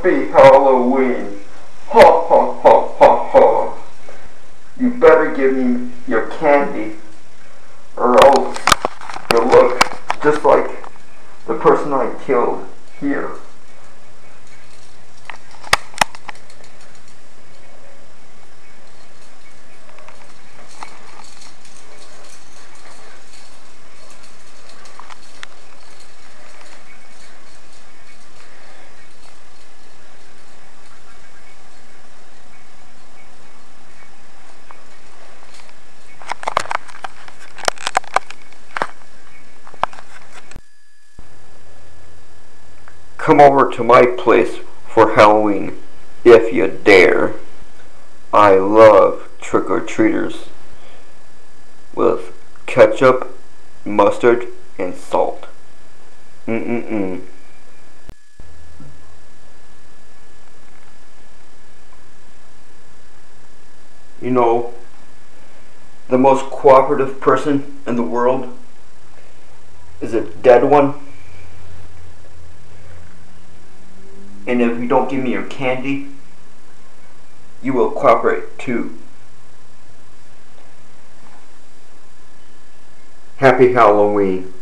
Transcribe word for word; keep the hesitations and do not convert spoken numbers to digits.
Happy Halloween. Ha ha ha ha ha. You better give me your candy or else you'll look just like the person I killed here. Come over to my place for Halloween, if you dare. I love trick-or-treaters with ketchup, mustard, and salt. Mm-mm-mm. You know, the most cooperative person in the world is a dead one. And if you don't give me your candy, you will cooperate too. Happy Halloween.